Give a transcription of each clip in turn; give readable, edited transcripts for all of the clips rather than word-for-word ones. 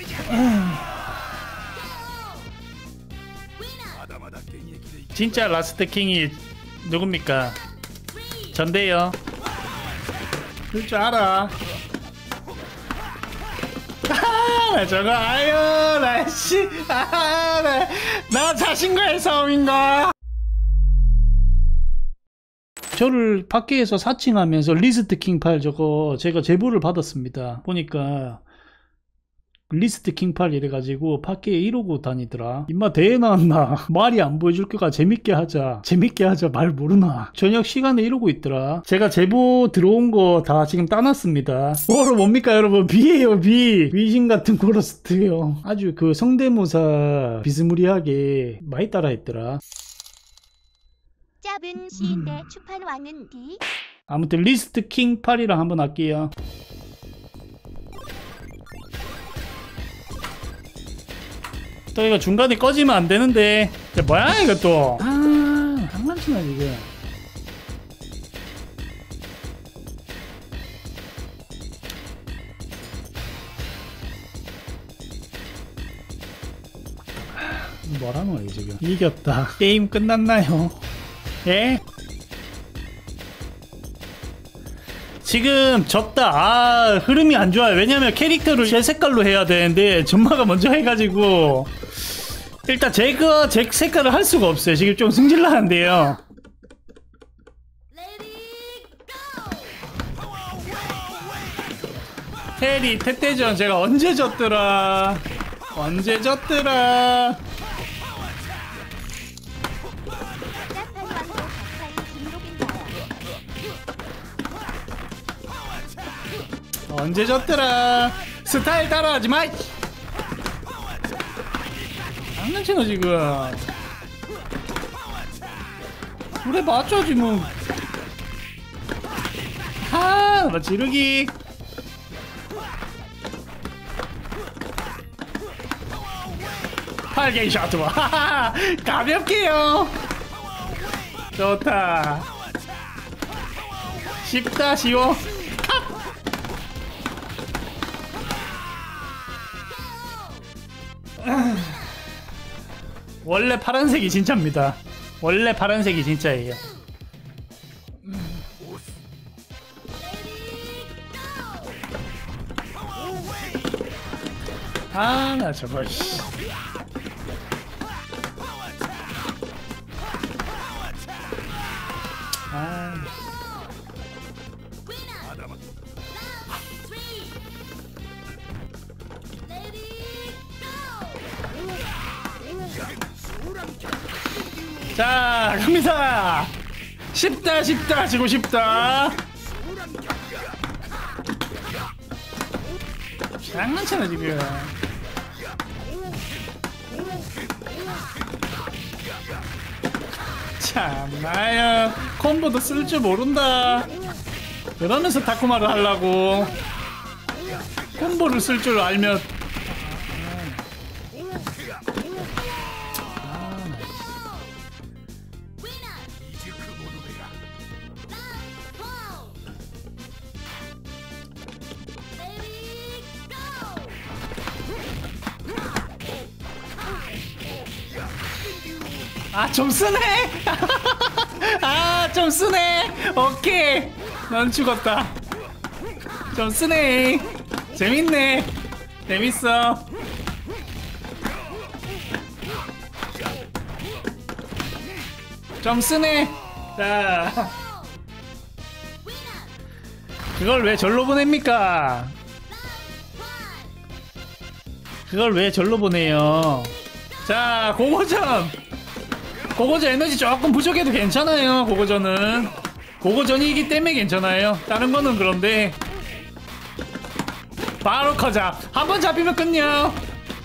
진짜 라스트 킹이 누굽니까? 전데요. 그럴 줄 알아. 나 저거 아유 나씨 나 자신과의 싸움인가? 저를 밖에서 사칭하면서 리스트 킹 파일 저거 제가 제보를 받았습니다. 보니까 리스트 킹 파일 이래가지고 밖에 이러고 다니더라. 임마 대회 나왔나? 말이 안 보여줄 거가 재밌게 하자 말 모르나? 저녁 시간에 이러고 있더라. 제가 제보 들어온 거 다 지금 따놨습니다. 뭐로 뭡니까 여러분? 비예요 비. 위신 같은 고러스트요. 아주 그 성대모사 비스무리하게 많이 따라했더라. 짧은 시인데 추판 왔는디. 아무튼 리스트 킹 팔이랑 한번 할게요. 또 이거 중간에 꺼지면 안 되는데. 뭐야 이거 또. 장난치나 지금. 뭐라노 이거 지금. 이겼다. 게임 끝났나요? 예? 지금 졌다. 흐름이 안 좋아요. 왜냐면 캐릭터를 제 색깔로 해야 되는데 전마가 먼저 해가지고 일단 제 색깔을 할 수가 없어요. 지금 좀 승질나는데요. 테리 태태전 제가 언제 졌더라. 언제 졌더라. 스타일 따라하지 마. 장난치나 지금. 그래 맞춰지 뭐. 나 지르기. 팔개이 샷 와. 가볍게요. 좋다. 쉽다 쉬워. 원래 파란색이 진짜입니다. 원래 파란색이 진짜예요. 나 저거 씨. 자 갑니다. 쉽다 지고 싶다. 장난치나 지금. 참나요. 콤보도 쓸 줄 모른다. 그러면서 다쿠마를 하려고. 콤보를 쓸 줄 알면. 좀 쓰네. 좀 쓰네. 오케이. 넌 죽었다. 좀 쓰네. 재밌네. 재밌어. 좀 쓰네. 자, 그걸 왜 절로 보냅니까? 그걸 왜 절로 보내요? 자, 고고전 에너지 조금 부족해도 괜찮아요. 고고전이기 때문에 괜찮아요. 다른 거는 그런데. 바로 커자. 한번 잡히면 끝요.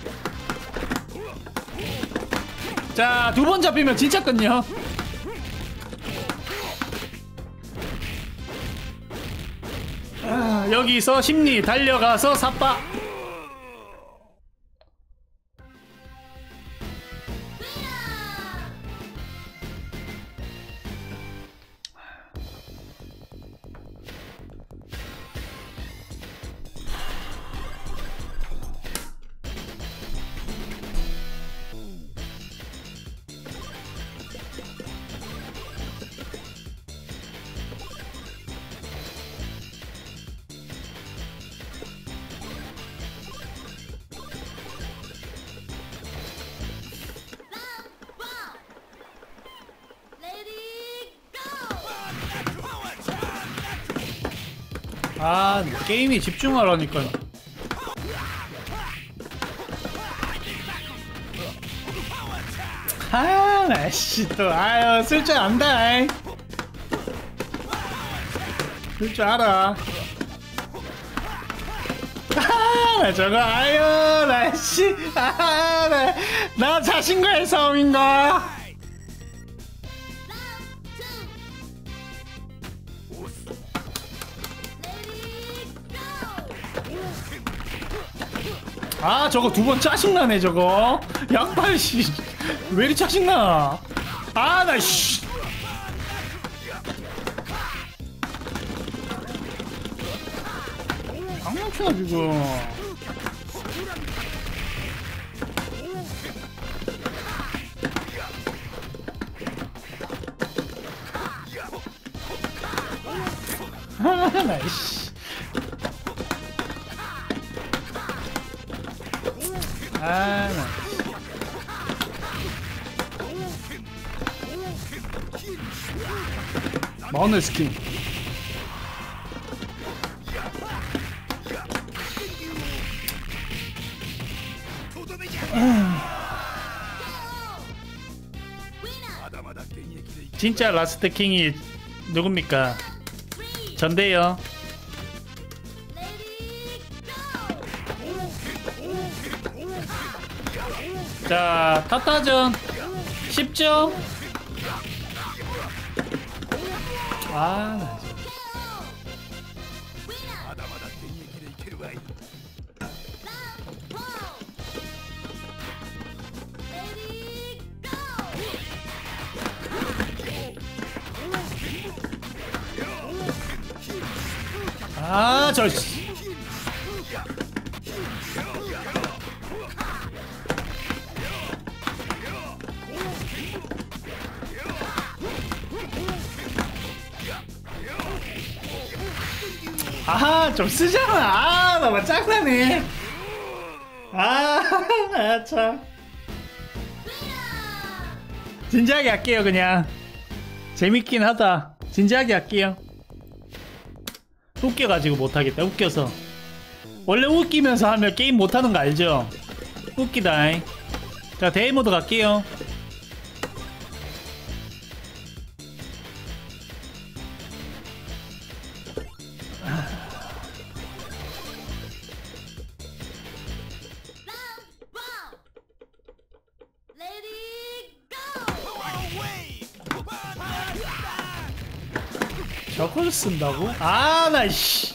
자, 두 번 잡히면 진짜 끝요. 여기서 심리 달려가서 삿바. 아, 게임에 집중하라니까. 아, 나씨 또 아유 쓸 줄 안다. 쓸 줄 알아. 아, 나 저거 아유 나씨 아, 나 자신과의 싸움인가? 아, 저거 두 번 짜증나네 저거. 양팔 씨 왜 이리 짜증나? 아, 나 씨. 장난치나 지금. 아, 나 씨. 아, 나. 마우너 스킨. 진짜 라스트 킹이 누굽니까? 전데요. 자, 타타전 10점. 아, 나 진짜. 아, 저 씨. 아, 좀 쓰잖아. 아, 나 뭐 짱나네. 아, 참. 진지하게 할게요, 그냥. 재밌긴 하다. 진지하게 할게요. 웃겨가지고 못하겠다. 웃겨서. 원래 웃기면서 하면 게임 못하는 거 알죠? 웃기다. 자, 대회 모드 갈게요. 저걸 쓴다고? 아, 나 씨.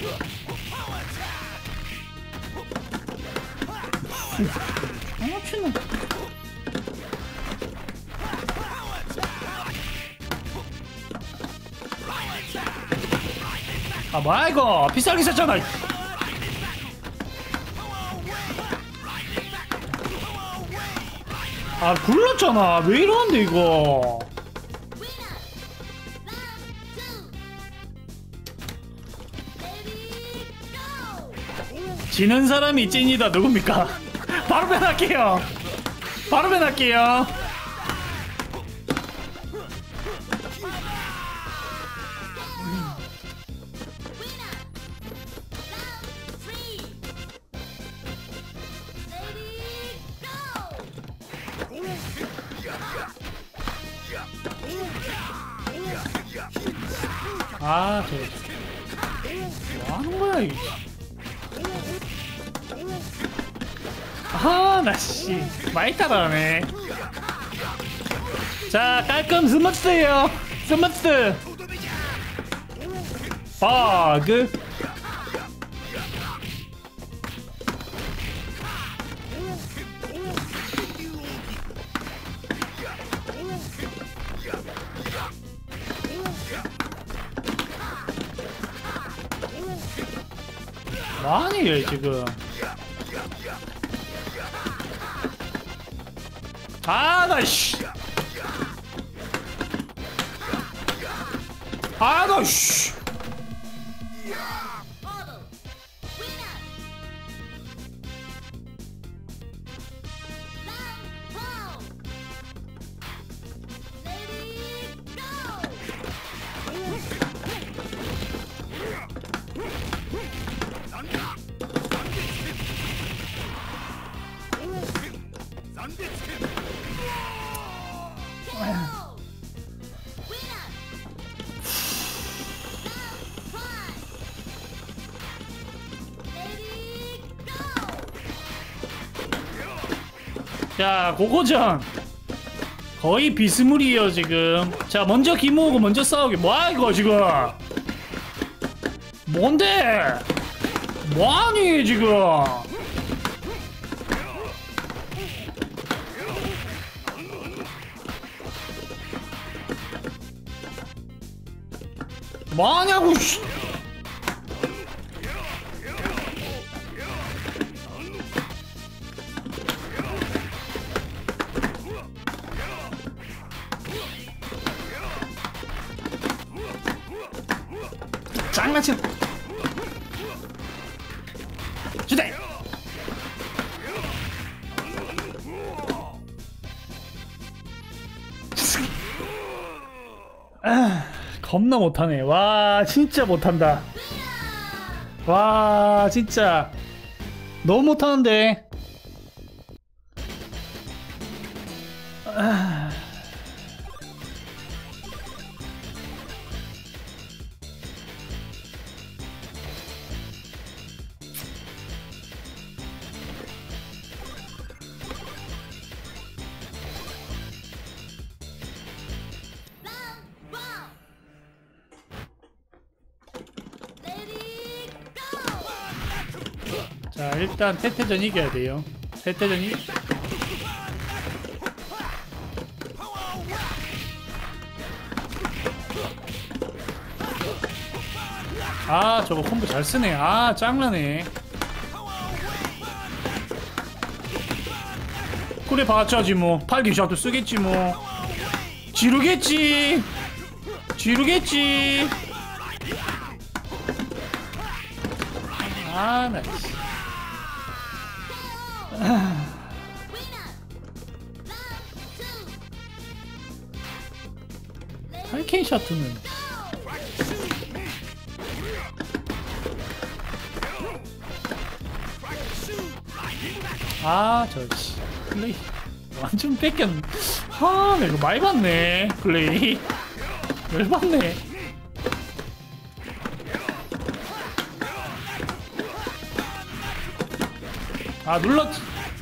장난치나. 아, 뭐야 이거? 비싸게 샀잖아. 아, 굴렀잖아. 왜 이러는데 이거? 지는 사람이 찐이다. 누굽니까? 바로 변할게요. 바로 변할게요. 아, 뭐 하는 거야 이게? 아, 나 씨 많이 따라하네. 자, 깔끔 스무스예요. 스무스. 버그. 뭐하니 지금? 아, 나 씨. 아, 나 씨. 자, 고고전 거의 비스무리해요 지금. 자, 먼저 기모으고 먼저 싸우기. 뭐야 이거 지금? 뭔데? 뭐하니 지금? 뭐하냐고 씨. 장난쳐. 주대. 아, 겁나 못하네. 와, 진짜 못한다. 와, 진짜 너무 못하는데. 아. 자, 일단 태태전 이겨야 돼요. 태태전 아, 저거 콤보 잘 쓰네. 아, 짱나네. 그래 봤자지 뭐. 팔기샷도 쓰겠지 뭐. 지르겠지. 지르겠지. 아, 나. 하이켄 샤트는 아, 저씨 플레이 완전 뺏겼. 아, 내가 많이 봤네. 플레이 열받네. 아, 눌렀지.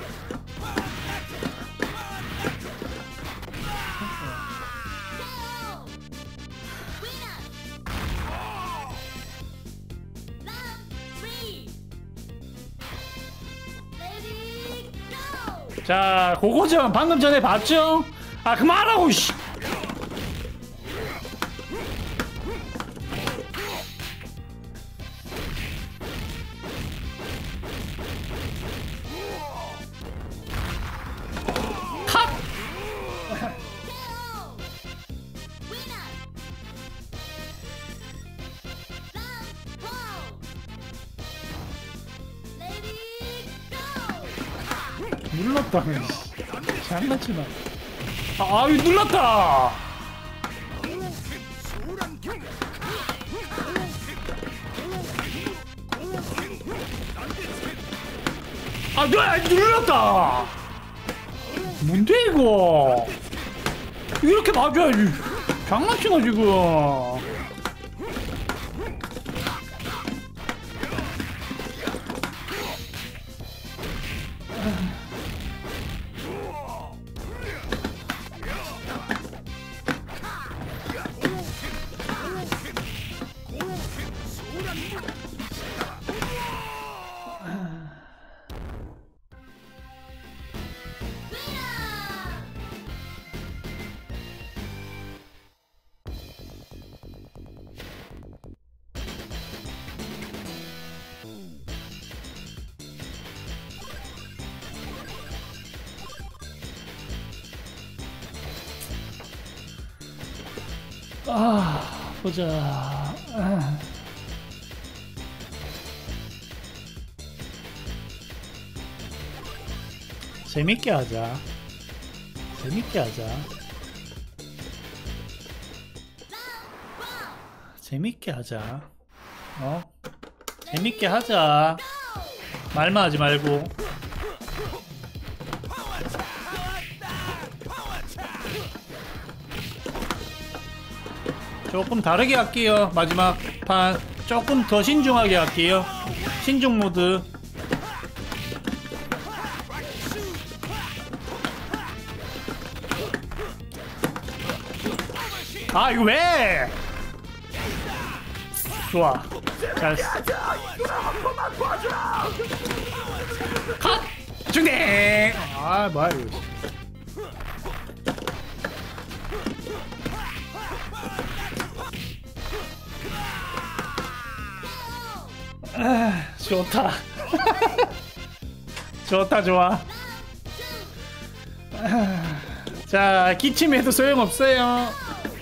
자, 그거죠. 방금 전에 봤죠? 아, 그만하라고 씨. 눌렀다며. 장난치나. 아, 아유, 눌렀다. 아, 눌렀다. 뭔데 이거? 이렇게 맞아야지. 장난치나 지금. 아, 보자. 아. 재밌게 하자. 재밌게 하자. 재밌게 하자. 어? 재밌게 하자. 말만 하지 말고. 조금 다르게 할게요. 마지막 판 조금 더 신중하게 할게요. 신중 모드. 아 이거 왜? 좋아. 잘했어. 컷! 중대! 아 뭐야 이거. 아, 좋다. 좋다 좋아. 자 기침해도 소용없어요.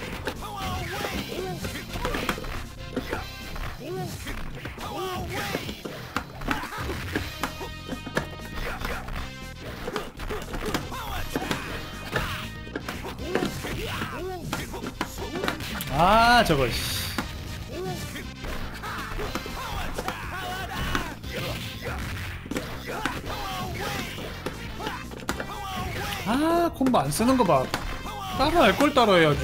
아 저거 씨. 아 콤보 안 쓰는 거 봐. 따라 할 걸 따라 해야지.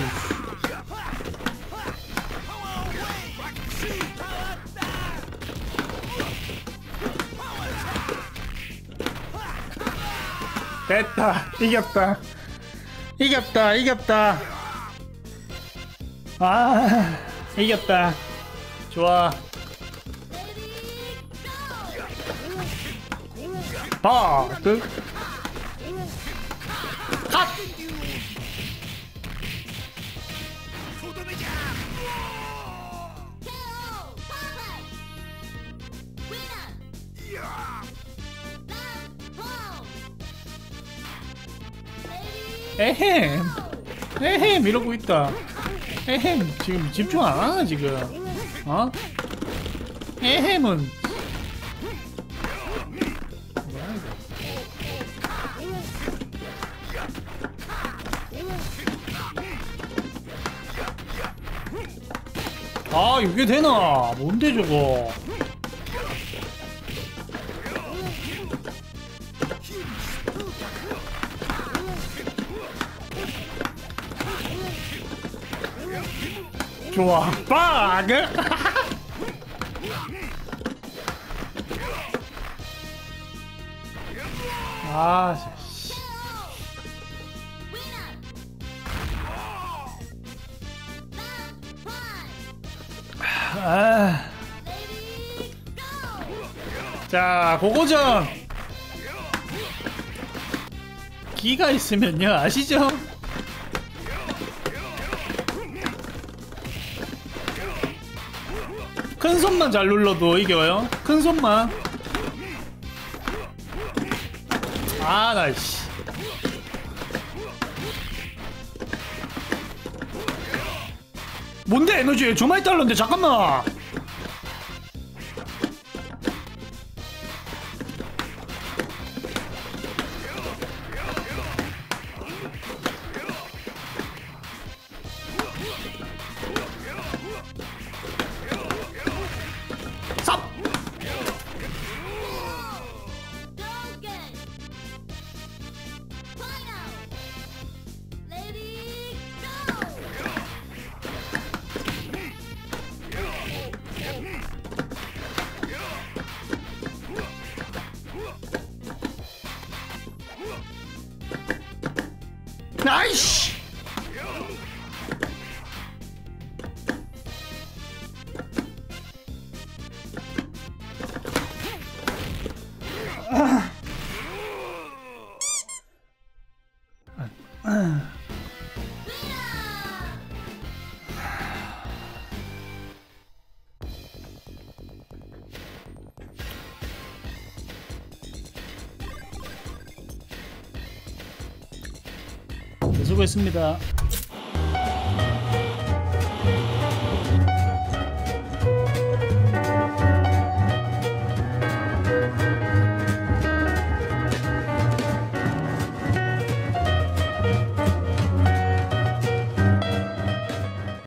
됐다. 이겼다. 이겼다. 이겼다. 아 이겼다. 좋아. 바드 컷. 에헴 에헴 이러고 있다. 에헴 지금 집중 안 하나 지금. 어? 에헴은 아 이게 되나? 뭔데 저거? 좋아. 빠그. 아, 씨. 아. 자, 그거죠. 기가 있으면요, 아시죠? 큰 손만 잘 눌러도 이겨요. 큰 손만. 아, 나 씨. 뭔데 에너지 저 많이 달렀는데 잠깐만. 삽. 아이씨. 수고했습니다.